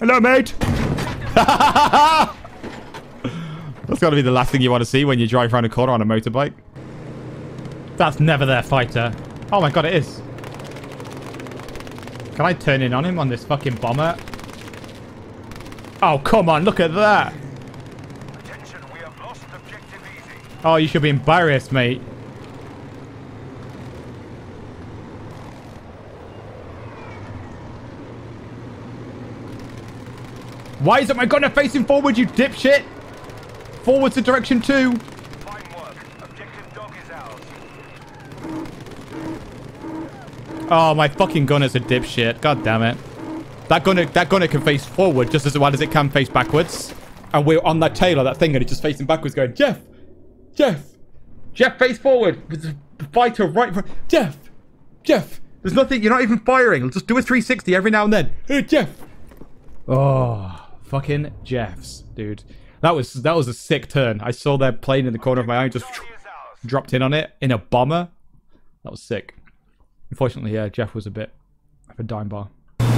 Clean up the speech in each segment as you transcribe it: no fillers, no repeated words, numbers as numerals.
Hello, mate. That's got to be the last thing you want to see when you drive around a corner on a motorbike. That's never their fighter. Oh my god, it is. Can I turn in on him on this fucking bomber? Oh, come on, look at that. Attention, we have lost objective easy. Oh, you should be embarrassed, mate. Why isn't my gunner facing forward, you dipshit? Forward to direction 2. Fine work. Objective dog is ours. Oh, my fucking gunner's a dipshit. God damn it. That gunner can face forward just as well as it can face backwards. And we're on that tail of that thing and it's just facing backwards going, Jeff! Jeff! Jeff, face forward! With the fighter right in front. Jeff! Jeff! There's nothing, you're not even firing. Just do a 360 every now and then. Hey, Jeff! Oh, fucking Jeffs, dude. That was a sick turn. I saw that plane in the corner of my eye, just dropped in on it in a bomber. That was sick. Unfortunately, yeah, Jeff was a bit of a dime bar.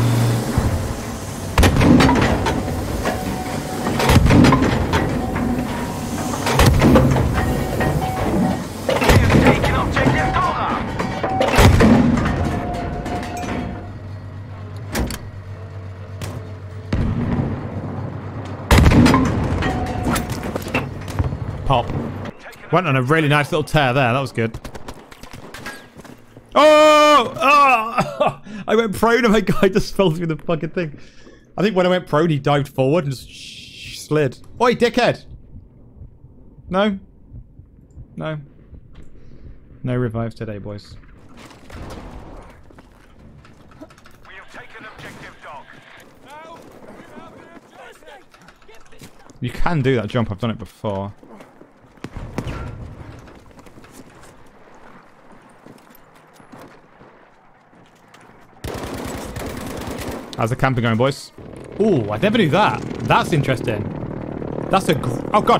Pop. Went on a really nice little tear there. That was good. Oh! Oh! I went prone and my guy just fell through the fucking thing. I think when I went prone, he dived forward and just slid. Oi, dickhead! No? No. No revives today, boys. We have taken objective dog. You can do that jump. I've done it before. How's the camping going, boys? Ooh, I never knew that. That's interesting. That's a... Oh, God.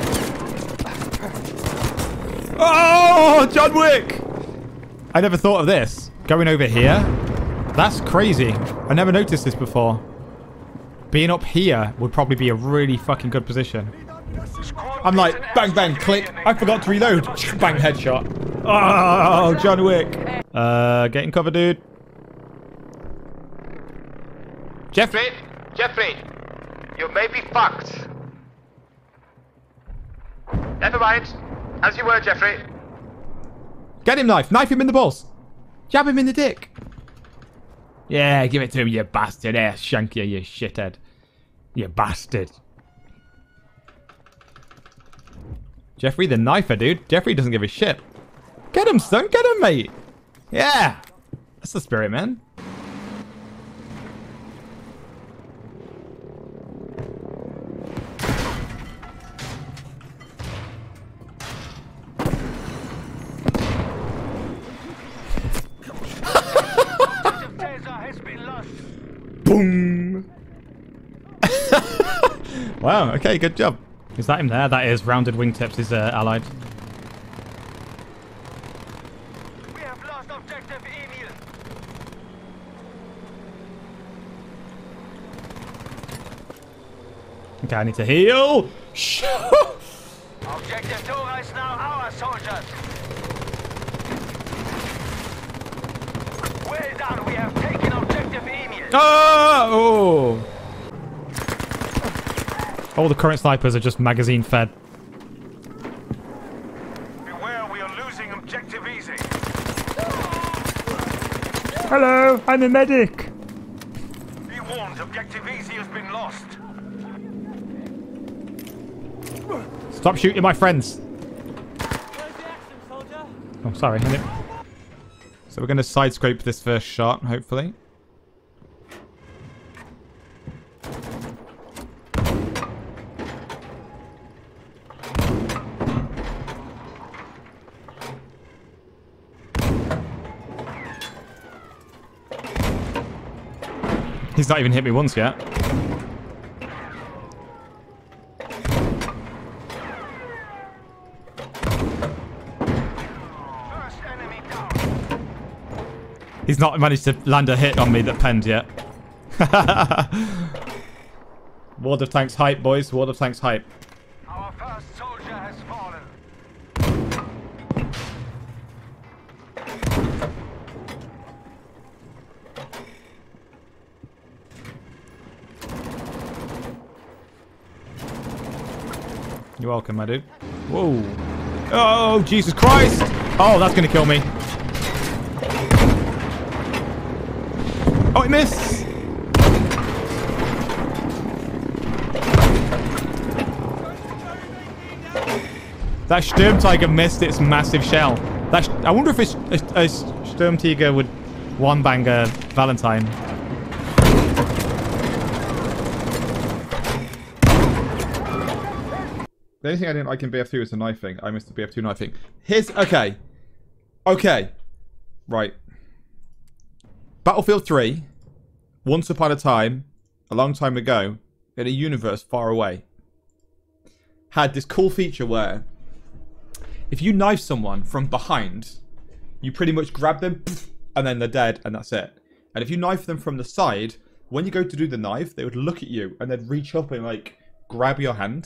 Oh, John Wick! I never thought of this. Going over here? That's crazy. I never noticed this before. Being up here would probably be a really fucking good position. I'm like, bang, bang, click. I forgot to reload. Bang, headshot. Oh, John Wick. Getting cover, dude. Jeffrey! Jeffrey! You may be fucked. Never mind. As you were, Jeffrey. Get him, knife. Knife him in the balls. Jab him in the dick. Yeah, give it to him, you bastard. Yeah, shank you, you shithead. You bastard. Jeffrey the knifer, dude. Jeffrey doesn't give a shit. Get him, son. Get him, mate. Yeah. That's the spirit, man. Boom! Wow, okay, good job. Is that him there? That is rounded wingtips, is allied. We have lost objective Emil. Okay, I need to heal. Objective Dora is now our soldiers. Well done, we have taken objective Emil. Oh! All the current snipers are just magazine fed. Beware, we are losing objective easy. Hello, I'm a medic. Be warned, objective easy has been lost. Stop shooting my friends. Oh, sorry. So we're going to side scrape this first shot, hopefully. He's not even hit me once yet. He's not managed to land a hit on me that penned yet. World of Tanks hype, boys. World of Tanks hype. Our first soldier has fallen. You're welcome, my dude. Whoa. Oh, Jesus Christ. Oh, that's going to kill me. Oh, it missed. That Sturmtiger missed its massive shell. I wonder if a Sturmtiger would one-bang a Valentine. The only thing I didn't like in BF2 was the knifing. I missed the BF2 knifing. Here's... Okay. Okay. Right. Battlefield 3, once upon a time, a long time ago, in a universe far away, had this cool feature where if you knife someone from behind, you pretty much grab them, and then they're dead, and that's it. And if you knife them from the side, when you go to do the knife, they would look at you, and they'd reach up and, like, grab your hand.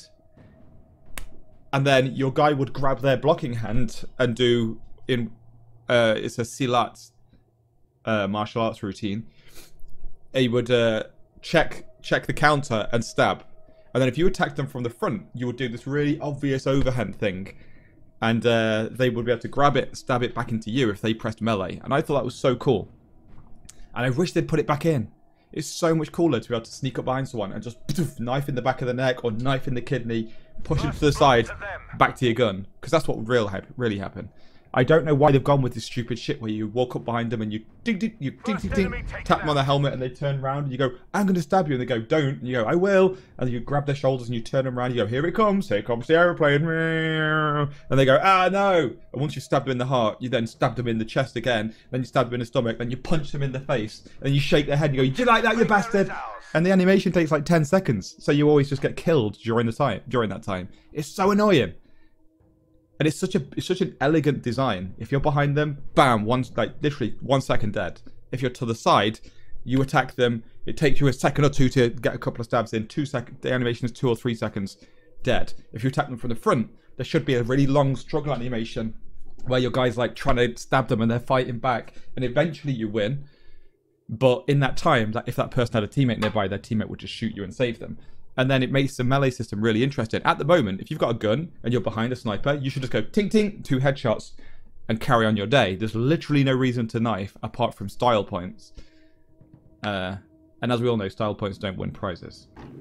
And then your guy would grab their blocking hand and do, it's a silat martial arts routine. He would check the counter and stab. And then if you attacked them from the front, you would do this really obvious overhand thing. And they would be able to grab it and stab it back into you if they pressed melee. And I thought that was so cool. And I wish they'd put it back in. It's so much cooler to be able to sneak up behind someone and just knife in the back of the neck or knife in the kidney, push him to the side, back to your gun. Because that's what would really happen. I don't know why they've gone with this stupid shit where you walk up behind them and you ding, tap them on the helmet and they turn around and you go, I'm going to stab you. And they go, don't. And you go, I will. And you grab their shoulders and you turn them around and you go, here comes the aeroplane. And they go, ah, no. And once you stab them in the heart, you then stab them in the chest again. Then you stab them in the stomach. Then you punch them in the face. And you shake their head and you go, do you like that, you bastard? And the animation takes like 10 seconds. So you always just get killed during that time. It's so annoying. And it's such an elegant design. If you're behind them, bam, literally 1 second dead. If you're to the side, you attack them. It takes you a second or two to get a couple of stabs in. 2 seconds. The animation is 2 or 3 seconds dead. If you attack them from the front, there should be a really long struggle animation where your guy's like trying to stab them and they're fighting back, and eventually you win. But in that time, if that person had a teammate nearby, their teammate would just shoot you and save them. And then it makes the melee system really interesting. At the moment, if you've got a gun and you're behind a sniper, you should just go ting ting, 2 headshots, and carry on your day. There's literally no reason to knife apart from style points. And as we all know, style points don't win prizes.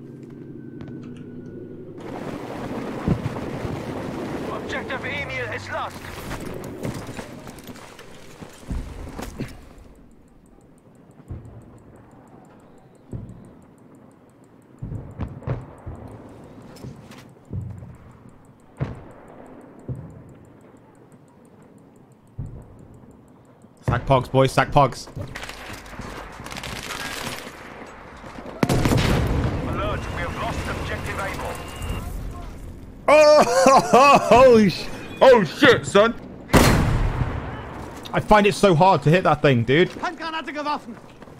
Objective Emil is lost. Sack pogs, boys, sack pogs. Alert, we have lost objective Able. Oh shit, son. I find it so hard to hit that thing, dude. Handgranate geworfen.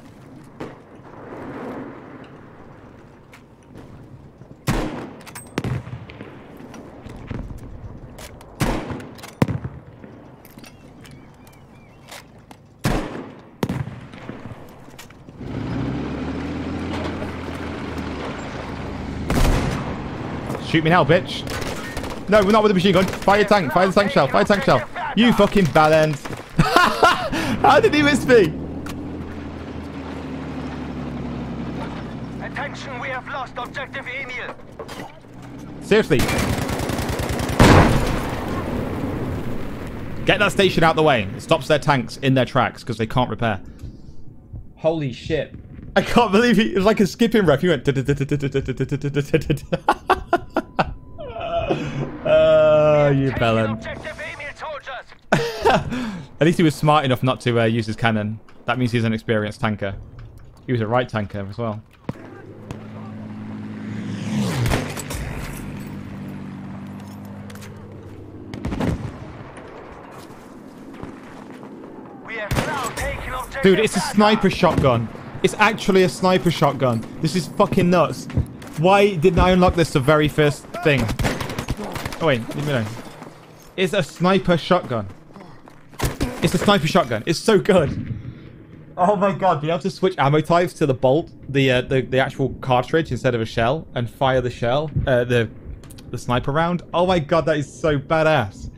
Shoot me now, bitch. No, we're not with the machine gun. Fire your tank. Fire the tank shell. Fire the tank shell. You fucking bellend. How did he miss me? Attention, we have lost objective Emil. Seriously. Get that station out the way. It stops their tanks in their tracks because they can't repair. Holy shit. I can't believe it was like a skipping ref. He went... you bellend. At least he was smart enough not to use his cannon. That means he's an experienced tanker. He was a right tanker as well. Dude, it's a sniper shotgun. It's actually a sniper shotgun. This is fucking nuts. Why didn't I unlock this the very first thing? Oh, wait. Leave me alone. It's a sniper shotgun. It's a sniper shotgun. It's so good. Oh my god, being able to switch ammo types to the bolt, the actual cartridge instead of a shell, and fire the shell, the sniper round. Oh my god, that is so badass.